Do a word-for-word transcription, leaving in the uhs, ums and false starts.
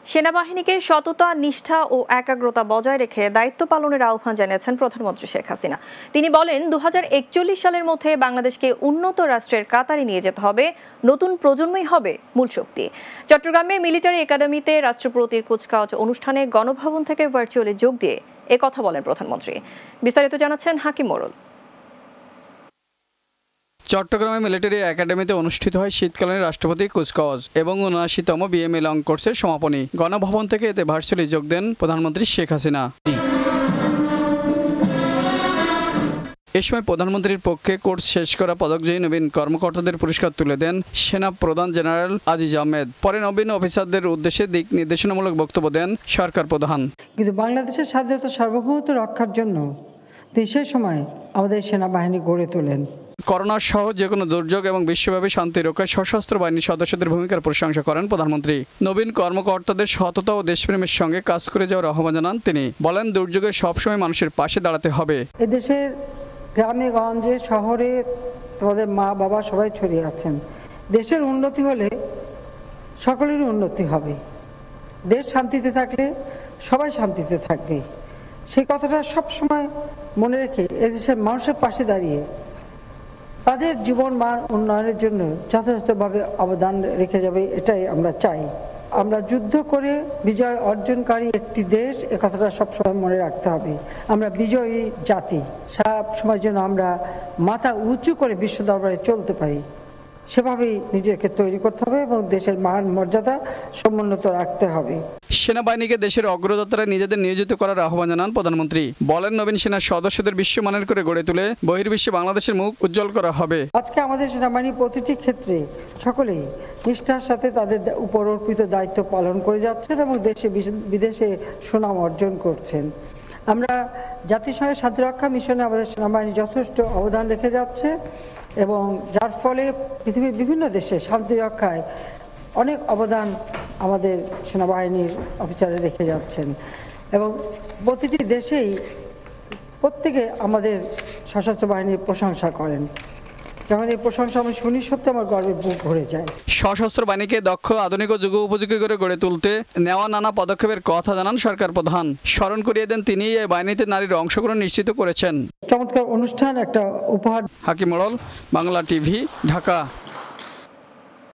সেনাবাহিনীকে সততা, নিষ্ঠা ও একাগ্রতা বজায় রেখে দায়িত্ব পালনের আহ্বান জানিয়েছেন প্রধানমন্ত্রী শেখ হাসিনা। তিনি বলেন, দু হাজার একচল্লিশ সালের মধ্যে বাংলাদেশকে উন্নত রাষ্ট্রের কাতারে নিয়ে যেতে হবে। নতুন প্রজন্মই হবে মূল শক্তি। চট্টগ্রামে মিলিটারি একাডেমিতে রাষ্ট্রপতির কুচকাওয়াজ অনুষ্ঠানে গণভবন থেকে ভার্চুয়ালি যোগ দিয়ে এ কথা বলেন প্রধানমন্ত্রী। বিস্তারিত জানাচ্ছেন হাকিম মোড়ল। চট্টগ্রামে মিলিটারি একাডেমিতে অনুষ্ঠিত হয় শীতকালীন রাষ্ট্রপতি কুচকাওয়াজ এবং উনআশিতম বিএমএ লং কোর্সের সমাপনী। গণভবন থেকে এতে ভার্চুয়ালি যোগ দেন প্রধানমন্ত্রী শেখ হাসিনা। এ সময় প্রধানমন্ত্রীর পক্ষে কোর্স শেষ করা পদকজয়ী নবীন কর্মকর্তাদের পুরস্কার তুলে দেন সেনা প্রধান জেনারেল আজিজ আহমেদ। পরে নবীন অফিসারদের উদ্দেশ্যে দিক নির্দেশনামূলক বক্তব্য দেন সরকার প্রধান। কিন্তু বাংলাদেশের স্বাধীনতা সার্বভৌমত্ব রক্ষার জন্য সেই সময় আমাদের সেনাবাহিনী গড়ে তোলেন। করোনা সহ যে কোনো দুর্যোগ এবং বিশ্বব্যাপী শান্তি রক্ষায় সশস্ত্র বাহিনীর সদস্যদের ভূমিকার প্রশংসা করেন প্রধানমন্ত্রী। নবীন কর্মকর্তাদের সততা ও দেশপ্রেমের সঙ্গে কাজ করে যাওয়ার আহ্বান জানান তিনি। বলেন, দুর্যোগে সবসময় মানুষের পাশে দাঁড়াতে হবে। এদেশের গ্রামে গঞ্জে শহরে আমাদের মা বাবা সবাই ছড়িয়ে আছেন। দেশের উন্নতি হলে সকলেরই উন্নতি হবে। দেশ শান্তিতে থাকলে সবাই শান্তিতে থাকবে। সেই কথাটা সবসময় মনে রেখে এদেশের মানুষের পাশে দাঁড়িয়ে তাদের জীবন মান উন্নয়নের জন্য যথাযথভাবে অবদান রেখে যাবে, এটাই আমরা চাই। আমরা যুদ্ধ করে বিজয় অর্জনকারী একটি দেশ, এ কথাটা সবসময় মনে রাখতে হবে। আমরা বিজয়ী জাতি, সব সময় যেন আমরা মাথা উঁচু করে বিশ্ব দরবারে চলতে পারি, সেভাবেই নিজেকে তৈরি করতে হবে এবং দেশের মান মর্যাদা সমুন্নত রাখতে হবে। সেনাবাহিনীকে দেশের অগ্রযাত্রায় নিজেদের নিয়োজিত করার আহ্বান জানান প্রধানমন্ত্রী। বলেন, নবীন সেনার সদস্যদের বিশ্বমানের করে গড়ে তুলে বহির্বিশ্বে বাংলাদেশের মুখ উজ্জ্বল করা হবে। আজকে আমাদের সেনাবাহিনী প্রতিটি ক্ষেত্রে সকলেই নিষ্ঠার সাথে তাদের উপর অর্পিত দায়িত্ব পালন করে যাচ্ছেন এবং দেশে বিদেশে সুনাম অর্জন করছেন। আমরা জাতিসংঘের শান্তিরক্ষা মিশনে আমাদের সেনাবাহিনী যথেষ্ট অবদান রেখে যাচ্ছে এবং যার ফলে পৃথিবীর বিভিন্ন দেশে শান্তি রক্ষায় অনেক অবদান আমাদের সেনাবাহিনীর অফিসাররা রেখে যাচ্ছেন এবং প্রতিটি দেশেই প্রত্যেকে আমাদের সশস্ত্র বাহিনীর প্রশংসা করেন। যখন এই প্রশংসা আমি শুনি, সত্যি আমার গর্বে বুক ভরে যায়। সশস্ত্র বাহিনীকে দক্ষ, আধুনিক ও যুগ উপযোগী করে গড়ে তুলতে নেওয়া নানা পদক্ষেপের কথা জানান সরকার প্রধান। স্মরণ করিয়ে দেন তিনি এই বাহিনীতে নারীর অংশগ্রহণ নিশ্চিত করেছেন। চমৎকার অনুষ্ঠান, একটা উপহার। হাকিম মোড়ল, বাংলা টিভি, ঢাকা।